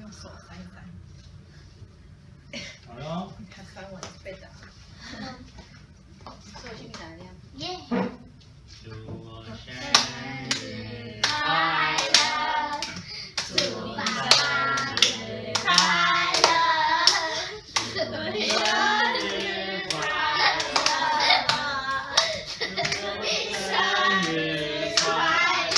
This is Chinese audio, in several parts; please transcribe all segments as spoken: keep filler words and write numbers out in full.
用手扇一扇。 好喽。 他翻完被打。所以我去给哪样？ 耶！ 祝我生日快乐，祝爸爸生日快乐，祝你生日快乐，祝你生日快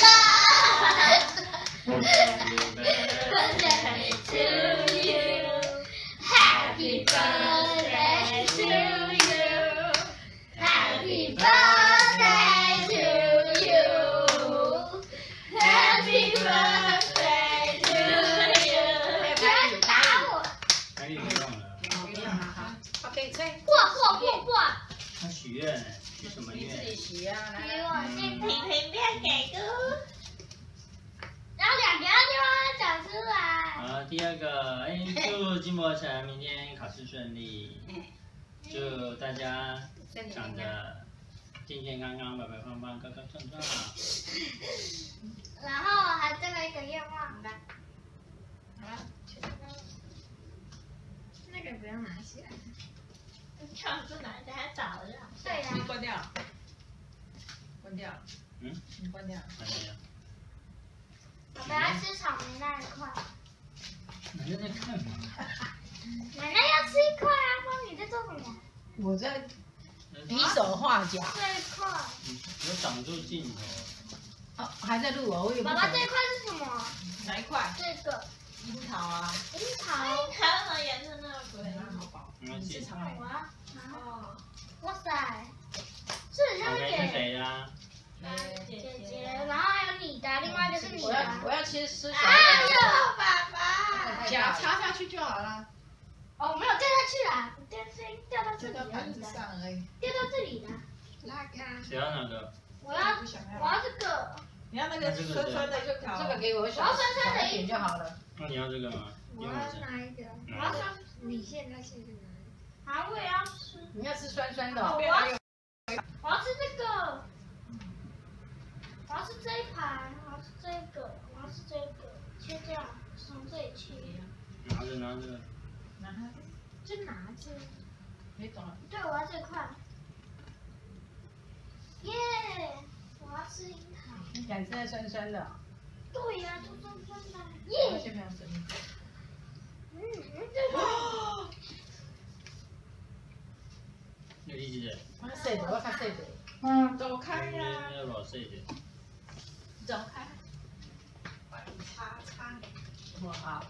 乐。Birthday to you, Happy birthday to you, Happy birthday to you, Happy birthday to you。不要打我！ 可以不用了。 不用了哈。OK， 吹。 破破破破！ 他许愿，许什么你自己愿？ 许啊，来给来。 我先评评片给哥。然后两个地方讲出来。 好，第二个，哎，祝金博成明天考试顺利，祝大家长得健健康康、白白胖胖、高高壮壮。 然后还最后一个愿望。 来，好了，那个不要拿起来。 上次拿着还找着。对呀。 你关掉了。关掉了。 嗯？ 你关掉了。 关掉。 我们要吃草莓那一块。 奶奶在看嘛？ 奶奶要吃一块啊！妈，你在做什么？ 我在比手画脚。 这一块。 有挡住镜头。 哦，还在录哦，我也不懂。 爸爸，这一块是什么？ 哪一块？ 这个。 樱桃啊。 樱桃。樱桃什么颜色？那个鬼。 好饱。 没关系。 我啊。哦。哇塞。这很像是给谁呀？ 姐姐，然后还有你的，另外一个是你的。 我要我要切吃小哎一点。 呦，爸爸。 夹插下去就好了。 哦，没有掉下去啦，掉是掉到这里掉到盘子上而已。 掉到这里的。 拉开。 谁要哪个？ 我要我要这个。 你要那个酸酸的就好。这个给我小我要酸酸的一点就好了。 那你要这个吗？ 我要哪一个？我要酸。你现在现在哪？啊，我也要吃。 你要吃酸酸的。 我要我要吃这个。我要吃这一盘，我要吃这个，我要吃这个，切掉，从这里切。 拿着拿着。 拿着。 就拿着。 没懂了。 对，我要这块。耶！我要吃樱桃。 你敢吃酸酸的？ 对呀，都酸酸的。耶！ 先不要生气。 嗯嗯，这个。 你几只？ 我细的，我较细的。嗯，走开呀！ 那老细的。 走开。擦擦。我好。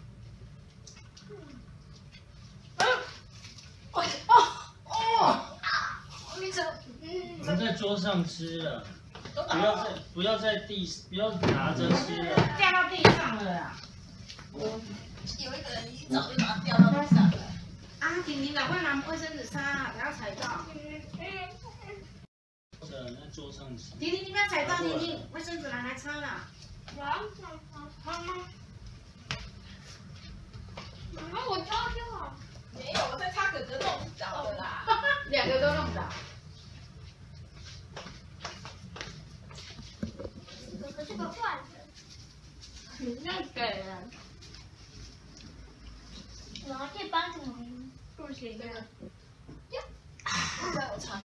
哦哦哦！你怎？ 我们在桌上吃了，不要在不要在地，不要拿着吃了。 掉到地上了啦！有一个人一早就把它掉到地上了。啊，婷婷，赶快拿卫生纸擦，不要踩到。 在桌上吃。 婷婷，你不要踩到，婷婷，卫生纸拿来擦啦。 我要擦擦吗？妈妈，我擦就好。 没有，我在擦哥哥弄倒的啦。两个都弄倒。 哥哥是个坏人。你那给人。我要这帮什么？不行的。 在我擦。